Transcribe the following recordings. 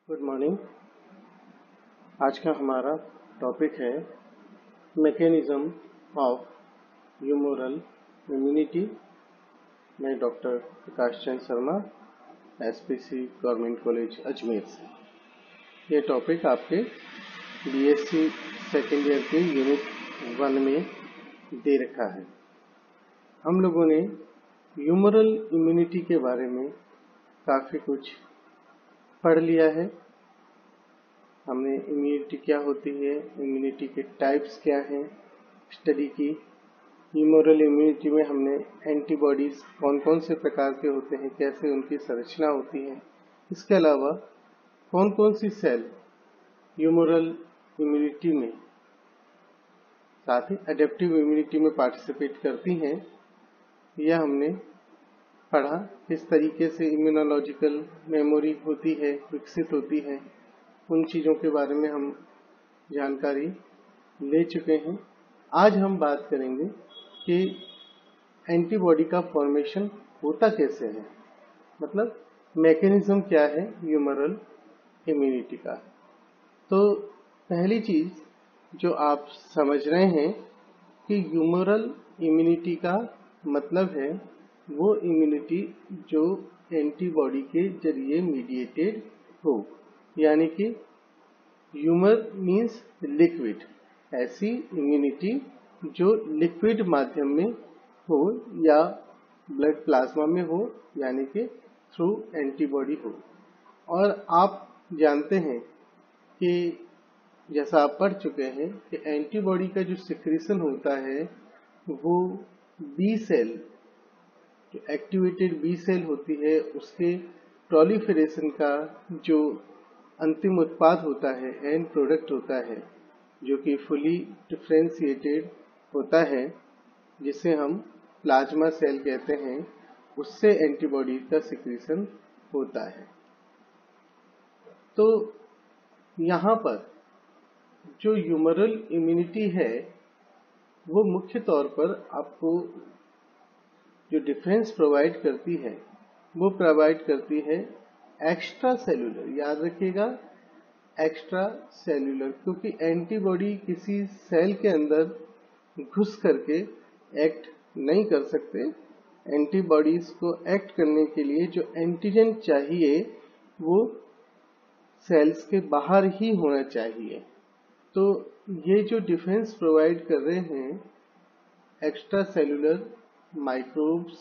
Good morning. आज का हमारा टॉपिक है मैकेनिज्म ऑफ ह्यूमरल इम्यूनिटी। मैं doctor Prakash Chand Sharma, SPC government college Ajmer से। ये टॉपिक आपके बीएससी सेकेंड ईयर के यूनिट 1 में दे रखा है। हम लोगों ने ह्यूमरल इम्यूनिटी के बारे में काफ़ी कुछ पढ़ लिया है। हमने इम्यूनिटी क्या होती है, इम्यूनिटी के टाइप्स क्या हैं, स्टडी की। ह्यूमरल इम्यूनिटी में हमने एंटीबॉडीज कौन कौन से प्रकार के होते हैं, कैसे उनकी संरचना होती है। इसके अलावा कौन कौन सी सेल ह्यूमरल इम्यूनिटी में साथ ही एडेप्टिव इम्यूनिटी में पार्टिसिपेट करती हैं, यह हमने पढ़ा। किस तरीके से इम्यूनोलॉजिकल मेमोरी होती है, विकसित होती है, उन चीज़ों के बारे में हम जानकारी ले चुके हैं। आज हम बात करेंगे कि एंटीबॉडी का फॉर्मेशन होता कैसे है, मतलब मैकेनिज्म क्या है ह्यूमरल इम्यूनिटी का। तो पहली चीज़ जो आप समझ रहे हैं कि ह्यूमरल इम्यूनिटी का मतलब है वो इम्यूनिटी जो एंटीबॉडी के जरिए मीडिएटेड हो, यानी कि ह्यूमर मीन्स लिक्विड, ऐसी इम्यूनिटी जो लिक्विड माध्यम में हो या ब्लड प्लाज्मा में हो, यानी कि थ्रू एंटीबॉडी हो। और आप जानते हैं कि जैसा आप पढ़ चुके हैं कि एंटीबॉडी का जो सिक्रीशन होता है वो बी सेल, जो एक्टिवेटेड बी सेल होती है, उसके प्रोलिफरेशन का जो अंतिम उत्पाद होता है, एंड प्रोडक्ट होता है, जो कि फुली डिफ्रेंशिएटेड होता है, जिसे हम प्लाज्मा सेल कहते हैं, उससे एंटीबॉडी का सिक्रीशन होता है। तो यहाँ पर जो ह्यूमरल इम्यूनिटी है वो मुख्य तौर पर आपको जो डिफेंस प्रोवाइड करती है वो प्रोवाइड करती है एक्स्ट्रा सेलुलर। याद रखिएगा, एक्स्ट्रा सेलुलर, क्योंकि एंटीबॉडी किसी सेल के अंदर घुस करके एक्ट नहीं कर सकते। एंटीबॉडीज को एक्ट करने के लिए जो एंटीजन चाहिए वो सेल्स के बाहर ही होना चाहिए। तो ये जो डिफेंस प्रोवाइड कर रहे हैं एक्स्ट्रा सेलुलर माइक्रोब्स,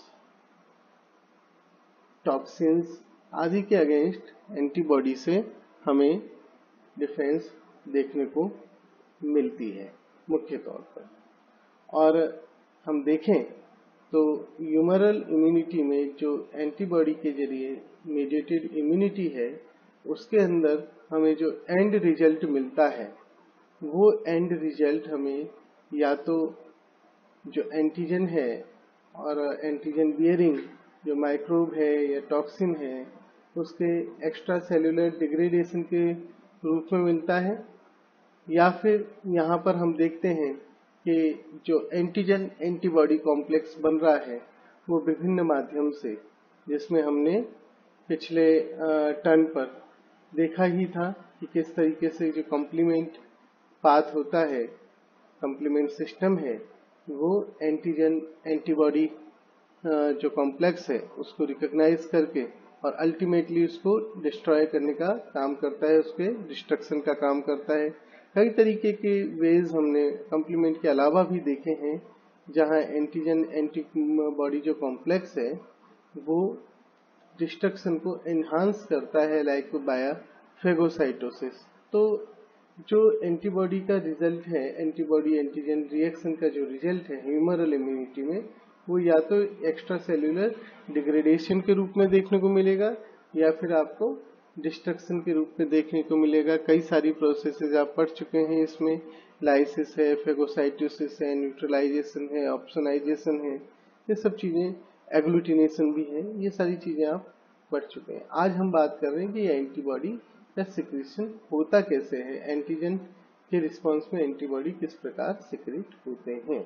टॉक्सिन्स आदि के अगेंस्ट एंटीबॉडी से हमें डिफेंस देखने को मिलती है मुख्य तौर पर। और हम देखें तो ह्यूमरल इम्यूनिटी में जो एंटीबॉडी के जरिए मीडिएटेड इम्यूनिटी है, उसके अंदर हमें जो एंड रिजल्ट मिलता है वो एंड रिजल्ट हमें या तो जो एंटीजन है और एंटीजन बियरिंग जो माइक्रोब है या टॉक्सिन है उसके एक्स्ट्रा सेलुलर डिग्रेडेशन के रूप में मिलता है, या फिर यहाँ पर हम देखते हैं कि जो एंटीजन एंटीबॉडी कॉम्प्लेक्स बन रहा है वो विभिन्न माध्यम से, जिसमें हमने पिछले टर्न पर देखा ही था कि किस तरीके से जो कॉम्प्लीमेंट पाथ होता है, कॉम्प्लीमेंट सिस्टम है, वो एंटीजन एंटीबॉडी जो कॉम्प्लेक्स है उसको रिकॉग्नाइज करके और अल्टीमेटली उसको डिस्ट्रॉय करने का काम करता है, उसके डिस्ट्रक्शन का काम करता है। कई तरीके के वेज हमने कॉम्प्लीमेंट के अलावा भी देखे हैं जहां एंटीजन एंटीबॉडी जो कॉम्प्लेक्स है वो डिस्ट्रक्शन को एनहांस करता है, लाइक बाय फेगोसाइटोसिस। तो जो एंटीबॉडी का रिजल्ट है, एंटीबॉडी एंटीजन रिएक्शन का जो रिजल्ट है ह्यूमरल इम्यूनिटी में, वो या तो एक्स्ट्रा सेल्यूलर डिग्रेडेशन के रूप में देखने को मिलेगा या फिर आपको डिस्ट्रक्शन के रूप में देखने को मिलेगा। कई सारी प्रोसेसेस आप पढ़ चुके हैं इसमें, लाइसिस है, फेगोसाइटोसिस है, न्यूट्रलाइजेशन है, ऑप्सोनाइजेशन है, ये सब चीजें, एग्लूटिनेशन भी है, ये सारी चीजें आप पढ़ चुके हैं। आज हम बात कर रहे हैं कि एंटीबॉडी का सिक्रीशन होता कैसे है, एंटीजन के रिस्पांस में एंटीबॉडी किस प्रकार सिक्रीट होते हैं।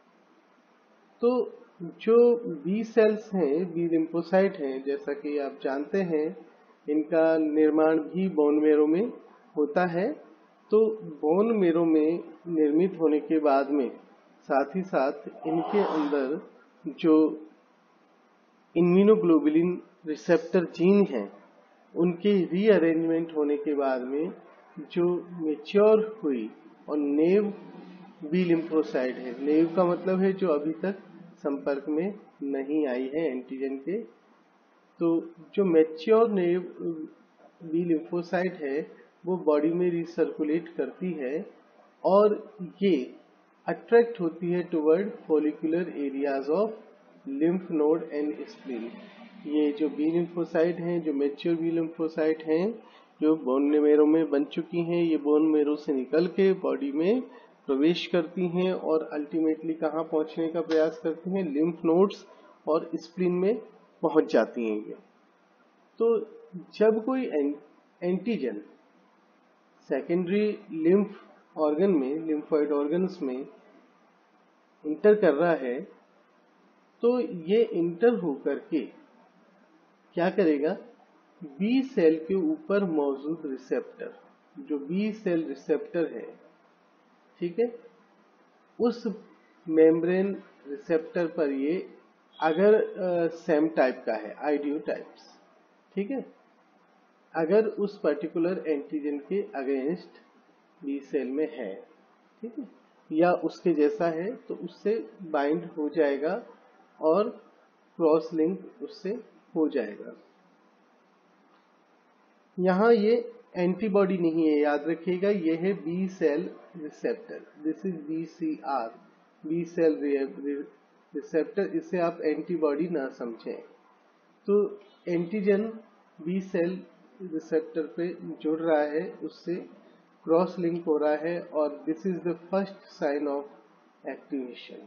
तो जो बी सेल्स हैं, बी लिम्फोसाइट हैं, जैसा कि आप जानते हैं इनका निर्माण भी बोन मैरो में होता है। तो बोन मैरो में निर्मित होने के बाद में साथ ही साथ इनके अंदर जो इम्यूनोग्लोबुलिन रिसेप्टर जीन हैं उनके रीअरेंजमेंट होने के बाद में जो मैच्योर हुई और नेव बी लिम्फोसाइट है, नेव का मतलब है जो अभी तक संपर्क में नहीं आई है एंटीजन के, तो जो मैच्योर नेव बी लिम्फोसाइट है वो बॉडी में रिसर्कुलेट करती है और ये अट्रैक्ट होती है toward follicular areas of lymph node and spleen. ये जो बी लिम्फोसाइट हैं, जो मैच्योर बी लिम्फोसाइट हैं, जो बोन मैरो में बन चुकी हैं, ये बोन मैरो से निकल के बॉडी में प्रवेश करती हैं और अल्टीमेटली कहाँ पहुंचने का प्रयास करती हैं, लिम्फ नोड्स और स्प्लीन में पहुंच जाती हैं ये। तो जब कोई एंटीजन सेकेंडरी लिम्फ ऑर्गन में, लिम्फोइड ऑर्गन्स में इंटर कर रहा है तो ये इंटर होकर के क्या करेगा, बी सेल के ऊपर मौजूद रिसेप्टर, जो बी सेल रिसेप्टर है, ठीक है, उस मेम्ब्रेन रिसेप्टर पर ये अगर सेम टाइप का है, आइडियो टाइप्स, ठीक है, अगर उस पर्टिकुलर एंटीजन के अगेंस्ट बी सेल में है, ठीक है, या उसके जैसा है तो उससे बाइंड हो जाएगा और क्रॉस लिंक उससे हो जाएगा। यहाँ ये एंटीबॉडी नहीं है, याद रखिएगा, ये है B cell receptor, this is BCR, B cell receptor, इसे आप एंटीबॉडी ना समझें। तो एंटीजन बी सेल रिसेप्टर पे जुड़ रहा है, उससे क्रॉस लिंक हो रहा है और this is the first sign of activation.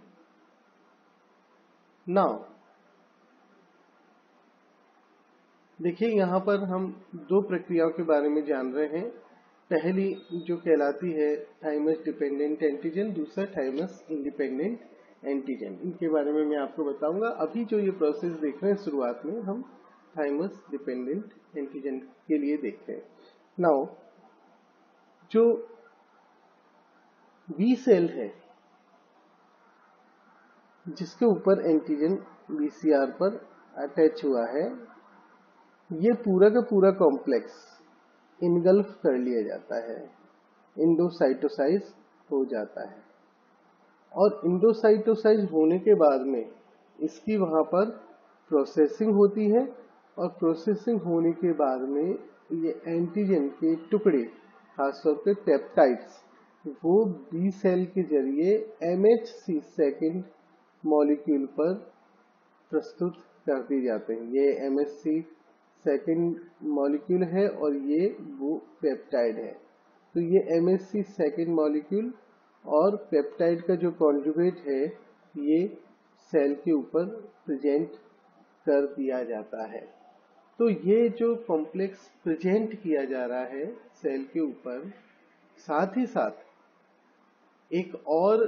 Now देखिए, यहाँ पर हम दो प्रक्रियाओं के बारे में जान रहे हैं। पहली जो कहलाती है थाइमस डिपेंडेंट एंटीजन, दूसरा थाइमस इंडिपेंडेंट एंटीजन। इनके बारे में मैं आपको बताऊंगा। अभी जो ये प्रोसेस देख रहे हैं शुरुआत में हम थाइमस डिपेंडेंट एंटीजन के लिए देख रहे हैं। नाउ जो बी सेल है जिसके ऊपर एंटीजन BCR पर अटैच हुआ है, ये पूरा का पूरा कॉम्प्लेक्स इनगल्फ कर लिया जाता है, इंडोसाइटोसाइज हो जाता है और इंडोसाइटोसाइज होने के बाद में इसकी वहां पर प्रोसेसिंग होती है और प्रोसेसिंग होने के बाद में ये एंटीजन के टुकड़े, खासतौर पे पेप्टाइड्स, वो बी सेल के जरिए MHC सेकेंड मॉलिक्यूल पर प्रस्तुत कर दिए जाते हैं। ये MHC सेकेंड मॉलिक्यूल है और ये वो पेप्टाइड है। तो ये MHC सेकेंड मॉलिक्यूल और पेप्टाइड का जो कॉन्जुगेट है ये सेल के ऊपर प्रेजेंट कर दिया जाता है। तो ये जो कॉम्प्लेक्स प्रेजेंट किया जा रहा है सेल के ऊपर, साथ ही साथ एक और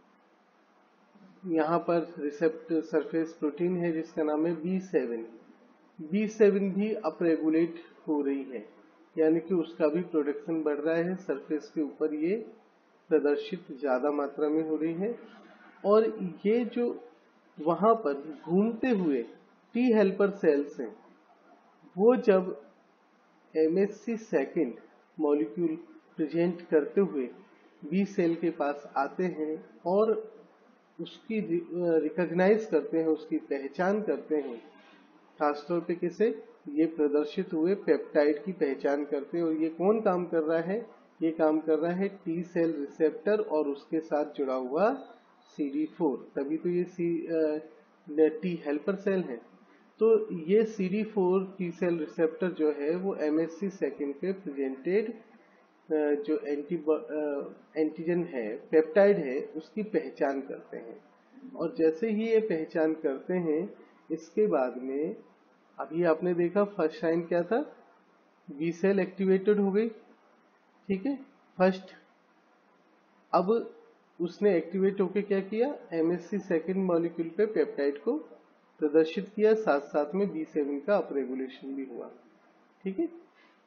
यहाँ पर रिसेप्टर सरफेस प्रोटीन है जिसका नाम है B7। B7 भी अपरेगुलेट हो रही है, यानी कि उसका भी प्रोडक्शन बढ़ रहा है, सरफेस के ऊपर ये प्रदर्शित ज्यादा मात्रा में हो रही है। और ये जो वहां पर घूमते हुए T हेल्पर सेल्स हैं, वो जब MHC सेकेंड मॉलिक्यूल प्रेजेंट करते हुए बी सेल के पास आते हैं और उसकी रिकॉग्नाइज करते हैं, उसकी पहचान करते हैं, खासतौर पे किसे, ये प्रदर्शित हुए पेप्टाइड की पहचान करते हैं। और ये कौन काम कर रहा है, ये काम कर रहा है T सेल रिसेप्टर और उसके साथ जुड़ा हुआ CD4, तभी तो ये T हेल्पर सेल है। तो ये CD4 T सेल रिसेप्टर जो है वो MHC सेकेंड पे प्रेजेंटेड जो एंटीजन है, पेप्टाइड है, उसकी पहचान करते हैं। और जैसे ही ये पहचान करते हैं, इसके बाद में अभी आपने देखा फर्स्ट साइन क्या था, बी सेल एक्टिवेटेड हो गई, ठीक है, फर्स्ट। अब उसने एक्टिवेट होके क्या किया, MHC सेकेंड मॉलिक्यूल पे पेप्टाइड को प्रदर्शित किया, साथ साथ में B7 का अपरेगुलेशन भी हुआ। ठीक है।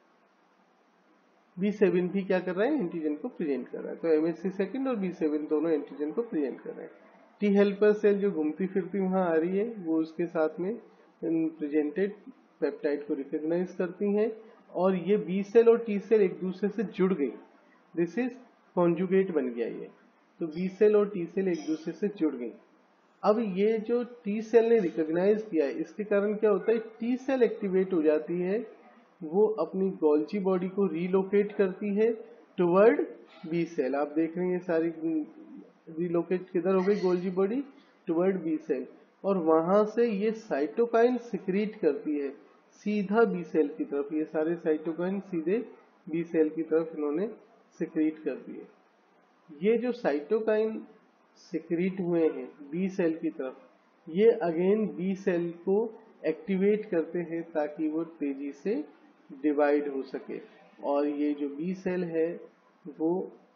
B7 भी क्या कर रहा है, एंटीजन को प्रेजेंट कर रहा है। तो MHC सेकंड और B7 दोनों एंटीजन को प्रेजेंट कर रहे हैं। टी हेल्पर सेल जो घूमती फिरती वहां आ रही है वो उसके साथ में प्रेजेंटेड पेप्टाइड को रिकॉग्नाइज करती हैं और ये बी सेल और टी सेल एक दूसरे से जुड़ गई। दिस इज कॉन्जुगेट बन गया ये। तो बी सेल और टी सेल एक दूसरे से जुड़ गई। अब ये जो टी सेल ने रिकॉग्नाइज किया है इसके कारण क्या होता है, टी सेल एक्टिवेट हो जाती है, वो अपनी गोल्जी बॉडी को रीलोकेट करती है टुवर्ड बी सेल। आप देख रहे हैं सारी रीलोकेट किधर हो गई Golgi body, toward B cell, और वहां से ये साइटोकाइन सिक्रीट करती है सीधा बी सेल की तरफ। ये सारे साइटोकाइन सीधे बी सेल की तरफ इन्होंने सिक्रीट कर दिए। ये जो साइटोकाइन सिक्रीट हुए हैं बी सेल की तरफ, ये अगेन बी सेल को एक्टिवेट करते हैं ताकि वो तेजी से डिवाइड हो सके, और ये जो बी सेल है वो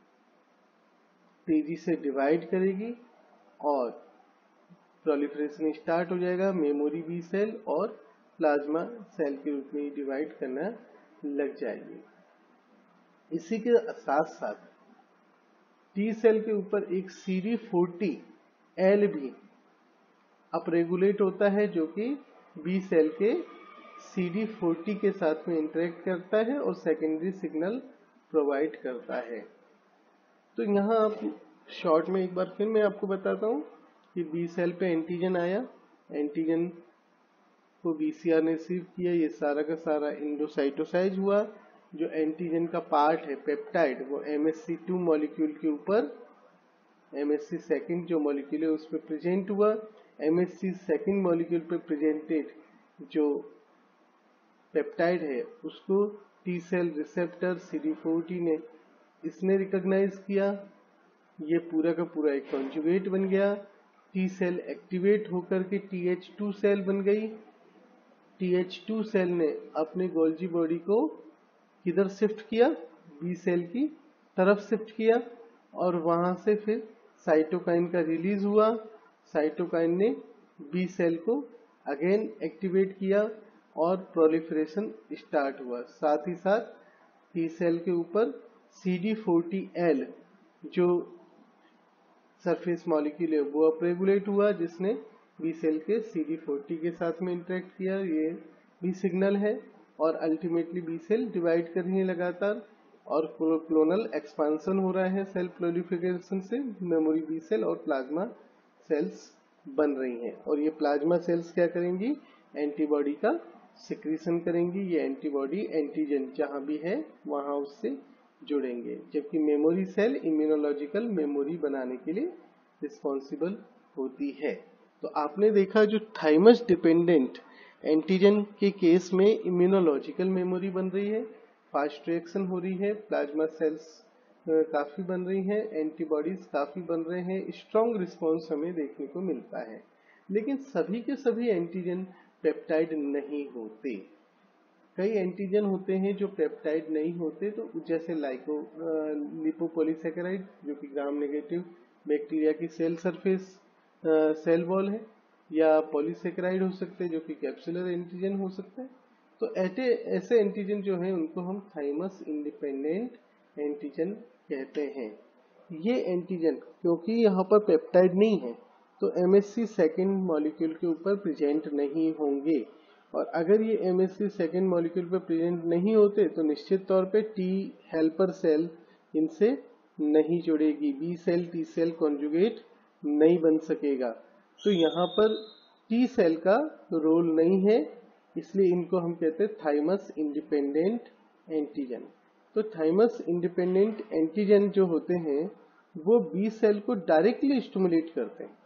तेजी से डिवाइड करेगी और प्रोलिफरेशन स्टार्ट हो जाएगा। मेमोरी बी सेल और प्लाज्मा सेल के रूप में डिवाइड करना लग जाएगी। इसी के साथ साथ टी सेल के ऊपर एक CD40L भी अपरेगुलेट होता है जो कि बी सेल के CD40 के साथ में इंटरेक्ट करता है और सेकेंडरी सिग्नल प्रोवाइड करता है। तो यहाँ आप शॉर्ट में एक बार फिर मैं आपको बताता हूँ कि बी सेल पे एंटीजन आया, एंटीजन को BCR ने रिसीव किया, ये सारा का सारा इंडोसाइटोसाइज हुआ। जो एंटीजन का पार्ट है पेप्टाइड वो MHC2 मॉलिक्यूल के ऊपर MHC सेकंड जो मॉलिक्यूल है उस पर प्रेजेंट हुआ। MHC सेकंड मॉलिक्यूल पे प्रेजेंटेड जो पेप्टाइड है उसको टी सेल रिसेप्टर CD40 ने इसने रिकॉग्नाइज किया। ये पूरा का पूरा एक कॉन्जुगेट बन गया। टी सेल एक्टिवेट होकर के TH2 सेल बन गई। TH2 सेल ने अपने गोल्जी बॉडी को किधर शिफ्ट किया, बी सेल की तरफ शिफ्ट किया, और वहां से फिर साइटोकाइन का रिलीज हुआ। साइटोकाइन ने बी सेल को अगेन एक्टिवेट किया और प्रोलिफरेशन स्टार्ट हुआ। साथ ही साथ टी सेल के ऊपर CD40L जो सरफेस मॉलिक्यूल है वो अपरेगुलेट हुआ जिसने बी सेल के CD40 के साथ में इंटरेक्ट किया। ये भी सिग्नल है और अल्टीमेटली बी सेल डिवाइड कर रही है लगातार और क्लोनल एक्सपांशन हो रहा है सेल प्रोलिफरेशन से। मेमोरी बी सेल और प्लाज्मा सेल्स बन रही हैं और ये प्लाज्मा सेल्स क्या करेंगी, एंटीबॉडी का सिक्रीशन करेंगी। ये एंटीबॉडी एंटीजन जहां भी है वहां उससे जुड़ेंगे, जबकि मेमोरी सेल इम्यूनोलॉजिकल मेमोरी बनाने के लिए रिस्पॉन्सिबल होती है। तो आपने देखा जो थाइमस डिपेंडेंट एंटीजन के केस में इम्यूनोलॉजिकल मेमोरी बन रही है, फास्ट रिएक्शन हो रही है, प्लाज्मा सेल्स काफी बन रही हैं, एंटीबॉडीज काफी बन रहे हैं, स्ट्रॉन्ग रिस्पॉन्स हमें देखने को मिलता है। लेकिन सभी के सभी एंटीजन पेप्टाइड नहीं होते। कई एंटीजन होते हैं जो पेप्टाइड नहीं होते, तो जैसे लिपोपॉलीसैकेराइड जो कि ग्राम नेगेटिव बैक्टीरिया की सेल सरफेस सेल वॉल है, या पॉलीसैकेराइड हो सकते हैं जो कि कैप्सुलर एंटीजन हो सकते हैं। तो ऐसे एंटीजन जो है उनको हम थाइमस इंडिपेंडेंट एंटीजन कहते हैं। ये एंटीजन क्योंकि यहाँ पर पेप्टाइड नहीं है तो MHC सेकेंड मॉलिक्यूल के ऊपर प्रेजेंट नहीं होंगे, और अगर ये MHC सेकेंड मॉलिक्यूल पर प्रेजेंट नहीं होते तो निश्चित तौर पे टी हेल्पर सेल इनसे नहीं जुड़ेगी, B cell T cell conjugate नहीं बन सकेगा। तो यहाँ पर टी सेल का रोल नहीं है, इसलिए इनको हम कहते हैं थाइमस इंडिपेंडेंट एंटीजन। तो थाइमस इंडिपेंडेंट एंटीजन जो होते हैं वो बी सेल को डायरेक्टली स्टिमुलेट करते हैं।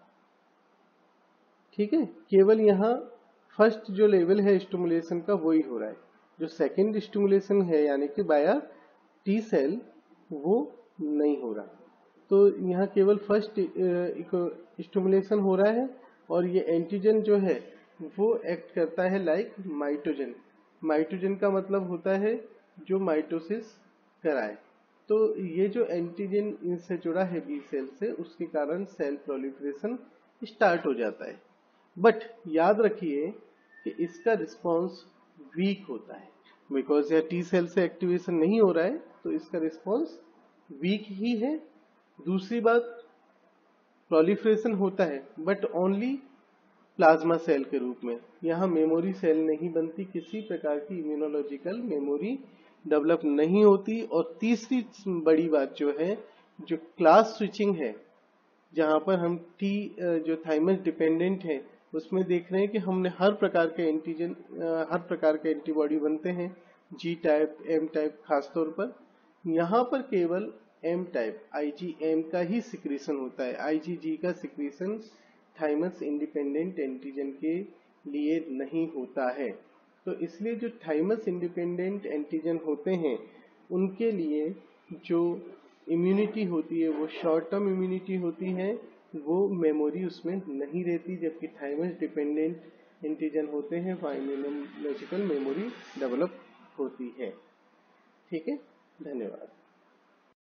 ठीक है, केवल यहाँ फर्स्ट जो लेवल है स्टिमुलेशन का वही हो रहा है। जो सेकंड स्टिमुलेशन है यानी कि बाया टी सेल वो नहीं हो रहा। तो यहाँ केवल फर्स्ट स्टिमुलेशन हो रहा है और ये एंटीजन जो है वो एक्ट करता है लाइक माइटोजन। माइटोजन का मतलब होता है जो माइटोसिस कराए। तो ये जो एंटीजन इनसे जुड़ा है बी सेल से उसके कारण सेल प्रोलिफरेशन स्टार्ट हो जाता है। बट याद रखिए कि इसका रिस्पॉन्स वीक होता है। बिकॉज यह टी सेल से एक्टिवेशन नहीं हो रहा है तो इसका रिस्पॉन्स वीक ही है। दूसरी बात, प्रोलिफरेशन होता है बट ओनली प्लाज्मा सेल के रूप में, यहाँ मेमोरी सेल नहीं बनती, किसी प्रकार की इम्यूनोलॉजिकल मेमोरी डेवलप नहीं होती। और तीसरी बड़ी बात जो है, जो क्लास स्विचिंग है, जहां पर हम टी जो थाइमस डिपेंडेंट है उसमें देख रहे हैं कि हमने हर प्रकार के एंटीजन, हर प्रकार के एंटीबॉडी बनते हैं, जी टाइप, एम टाइप खासतौर पर। यहाँ पर केवल एम टाइप आईजीएम का ही सिक्रीशन होता है, आईजीजी का सिक्रीशन थाइमस इंडिपेंडेंट एंटीजन के लिए नहीं होता है। तो इसलिए जो थाइमस इंडिपेंडेंट एंटीजन होते हैं उनके लिए जो इम्यूनिटी होती है वो शॉर्ट टर्म इम्यूनिटी होती है, वो मेमोरी उसमें नहीं रहती। जबकि थाइमस डिपेंडेंट एंटीजन होते हैं वहाँ इम्यूनोलॉजिकल मेमोरी डेवलप होती है। ठीक है, धन्यवाद।